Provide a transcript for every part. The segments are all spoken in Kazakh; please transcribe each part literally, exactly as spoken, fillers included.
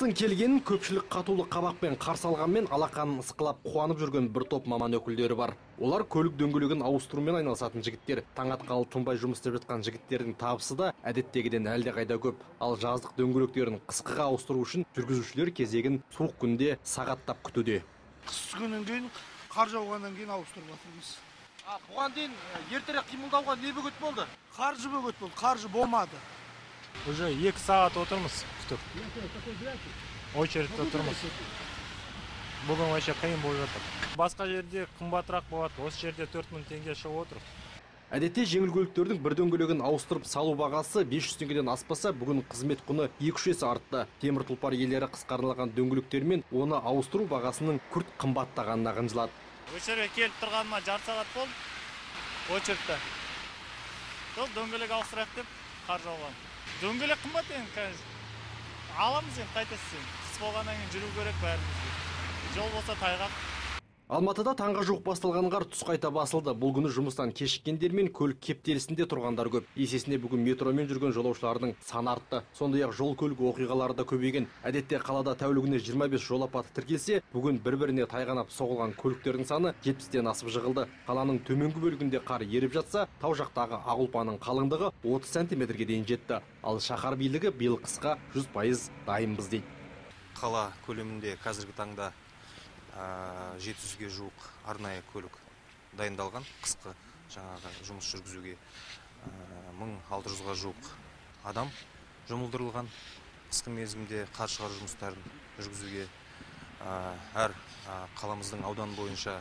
Қыстың келгенін көпшілік қатулы қабақпен қарсы алғанмен алақанын ысқылап қуанып жүрген бір топ маман өкілдері бар. Олар көлік дөңгелегін ауыстырумен айналысатын жігіттер. Таң атқалы тынбай жұмыс істеп жатқан жігіттердің табысы да әдеттегіден әлдеқайда көп. Ал жаздық дөңгелектерін қысқыға ауыстыру үшін жүргізушілер кезегін суық күнде сағаттап күтуде. Қыс күннен кейін, қар жауғаннан кейін ауыстырып жатырмыз. Бұған дейін ертерек қимылдауға не бөгет болды? Қаржы бөгет болды, қаржы болмады. Уже екі сағат отырмыз күтіп. Очередьте отырмыз. Бүгін вообще қиын болып жатыр. Басқа жерде қымбатырақ болады, осы жерде төрт мың теңге шығып отыр. Әдетте жеңіл көліктердің бір дөңгелегін ауыстырып салу бағасы бес жүз теңгеден аспаса, бүгін қызмет құны екі үш есе артты. Темір тұлпар иелері қысқарылған дөңгелектермен оны ауыстыру бағасының күрт қымбаттағанына қынжылады. Өшерге келіп тұрғаныма жарты сағат болды. Очередьте. Сол дөңгелек ауыстырайық деп қар жауған. Дөңгелек қымбат енді, конечно. Аламыз енді қайтесіз. Қыс болғаннан кейін жүру керек бәрімізге. Жол болса тайғақ. Алматыда таңға жуық басталған қар түс қайта басылды. Бұл күні жұмыстан кешіккендер мен көлік кептелісінде тұрғандар көп. Есесіне бүгін метромен жүрген жолаушылардың саны артты. Сондай-ақ жол көлік оқиғалары да көбейген. Әдетте қалада тәулігіне жиырма бес жол апаты тіркелсе, бүгін бір-біріне тайғанап соғылған көліктердің саны жетпістен асып жығылды. Қаланың төменгі бөлігінде қар еріп жатса, тау жақтағы ақ ұлпаның қалыңдығы отыз сантиметрге дейін жетті. Ал шаһар билігі биыл қысқа жүз пайыз дайынбыз дейді. Қала көлемінде қазіргі таңда жеті жүзге жуық арнайы көлік дайындалған. Қысқы жаңағы жұмыс жүргізуге мың алты жүзге жуық адам жұмылдырылған. Қысқы мерзімде қар шығару жұмыстарын жүргізуге әр қаламыздың аудан бойынша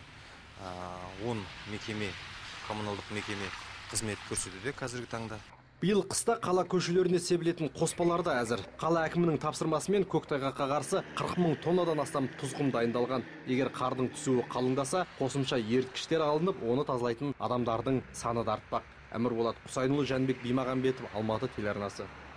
он мекеме, коммуналдық мекеме қызмет көрсетуде қазіргі таңда. Биыл қыста қала көшелеріне себілетін қоспалар да әзір. Қала әкімінің тапсырмасымен көктайғаққа қарсы қырық мың тоннадан астам тұзғын дайындалған. Егер қардың түсуі қалыңдаса, қосымша еріткіштер алынып, оны тазалайтын адамдардың саны да артпақ. Әмірболат Құсайынұлы, Жәнібек Бимағанбетов, Алматы телеарнасы.